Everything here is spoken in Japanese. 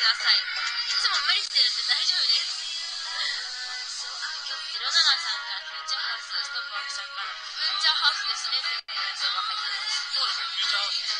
ださい。いつも無理してるんで大丈夫です。ロナナさんからフューチャーハウス、ストップアクションからフューチャーハウスですねってコメントが入ってます。 そうですね、フューチャーハウス